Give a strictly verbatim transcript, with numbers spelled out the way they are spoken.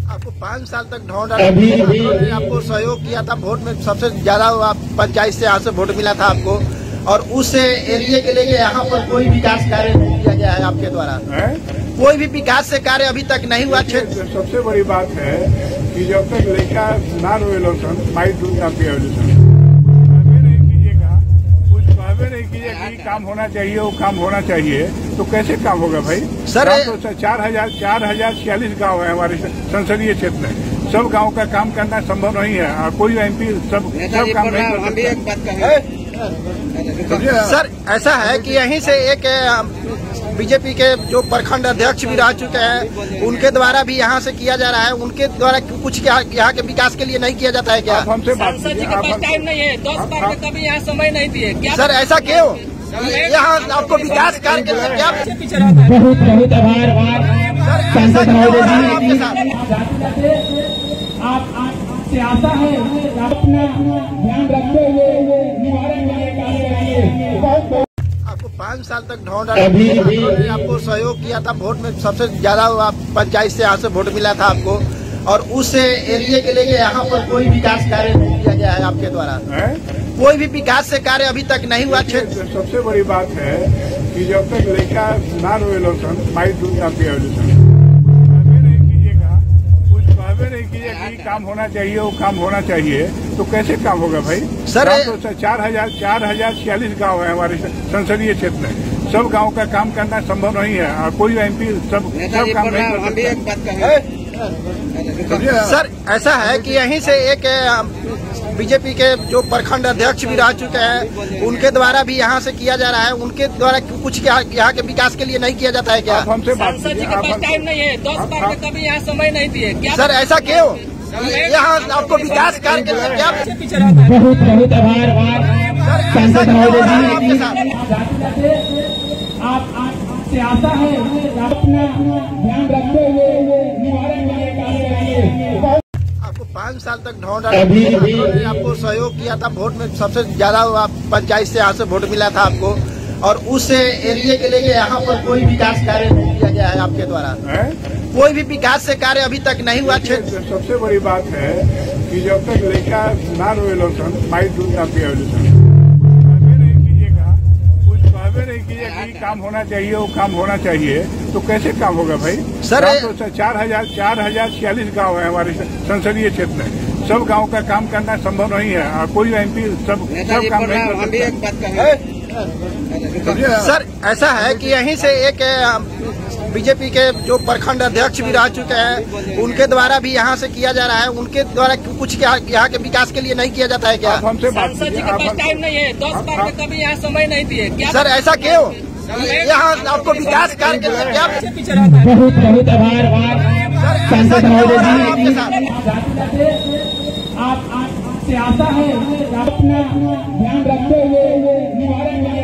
आपको पाँच साल तक ढोंढ आपको सहयोग किया था। वोट में सबसे ज्यादा पंचायत से यहाँ से वोट मिला था आपको, और उस एरिया के लिए यहाँ पर कोई विकास कार्य नहीं किया गया है आपके द्वारा। है? कोई भी विकास से कार्य अभी तक नहीं हुआ। क्षेत्र सबसे बड़ी बात है कि जब तक लड़का ना रोएलोसन माइट दूंगा नहीं कीजिएगा, कुछ कहवे नहीं कीजिएगा कि काम होना चाहिए, वो काम होना चाहिए, तो कैसे काम होगा भाई? सर तो चार हजार चार हजार छियालीस गाँव है हमारे संसदीय क्षेत्र में। सब गाँव का काम करना संभव नहीं है। कोई एमपी सब सब काम नहीं। सर ऐसा है कि यहीं से एक बीजेपी के जो प्रखंड अध्यक्ष भी रह चुके हैं, उनके द्वारा भी यहाँ से किया जा रहा है। उनके द्वारा कुछ यहाँ के विकास के लिए नहीं किया जाता है क्या? सांसद जी के पास टाइम नहीं है, दस बार में कभी यहाँ समय नहीं दिए। सर ऐसा क्यों? यहाँ आपको विकास कार्य के लिए क्या बहुत बहुत आभार सांसद महोदय जी। आप आपसे आशा है अपना ध्यान रखते हुए निवारण के लिए कार्य करेंगे। आपको पाँच साल तक ढोंढ आपको सहयोग किया था। वोट में सबसे ज्यादा पंचायत से यहाँ से वोट मिला था आपको, और उस एरिया के लिए यहाँ पर कोई विकास कार्य नहीं किया गया है आपके द्वारा। है? कोई भी विकास से कार्य अभी तक नहीं हुआ। क्षेत्र सबसे बड़ी बात है कि जब तक लड़का ना रोएलोसन माइट दूंगा नहीं कीजिएगा कि काम होना चाहिए, वो काम होना चाहिए, तो कैसे काम होगा भाई? सर तो चार हजार चार हजार छियालीस गाँव है हमारे संसदीय क्षेत्र में। सब गाँव का काम करना संभव नहीं है। कोई एमपी सब सब काम नहीं। सर ऐसा है कि यहीं से एक बीजेपी के जो प्रखंड अध्यक्ष भी रह चुके हैं, उनके द्वारा भी यहाँ से किया जा रहा है। उनके द्वारा कुछ यहाँ के विकास के लिए नहीं किया जाता है क्या? सांसद जी के पास टाइम नहीं है, दस बार में कभी यहाँ समय नहीं दिए। सर ऐसा क्यों? यहाँ आपको विकास कार्य के लिए क्या? बहुत बहुत आभार सांसद महोदय जी। आप आपसे आशा है अपना ध्यान रखते हुए निवारण के लिए कार्य करेंगे। आपको पाँच साल तक ढोंढ आपको सहयोग किया था। वोट में सबसे ज्यादा पंचायत से यहाँ से वोट मिला था आपको, और उस एरिया के लिए यहाँ पर कोई विकास कार्य नहीं किया गया है आपके द्वारा। है? कोई भी विकास से कार्य अभी तक नहीं हुआ। क्षेत्र सबसे बड़ी बात है कि जब तक लड़का ना रोएलोसन माइट दूंगा नहीं कीजिएगा कि काम होना चाहिए, वो काम होना चाहिए, तो कैसे काम होगा भाई? सर तो चार हजार चार हजार छियालीस गाँव है हमारे संसदीय क्षेत्र में। सब गाँव का काम करना संभव नहीं है। कोई एमपी सब सब काम नहीं। सर ऐसा है कि यहीं से एक बीजेपी के जो प्रखंड अध्यक्ष भी रह चुके हैं, उनके द्वारा भी यहाँ से किया जा रहा है। उनके द्वारा कुछ यहाँ के विकास के लिए नहीं किया जाता है क्या? सांसद जी के पास टाइम नहीं है, दस बार में कभी यहाँ समय नहीं दिए। सर ऐसा क्यों? यहाँ आपको विकास कार्य के लिए क्या? बहुत बहुत आभार सांसद महोदय जी। आप आपसे आशा है अपना ध्यान रखते हुए निवारण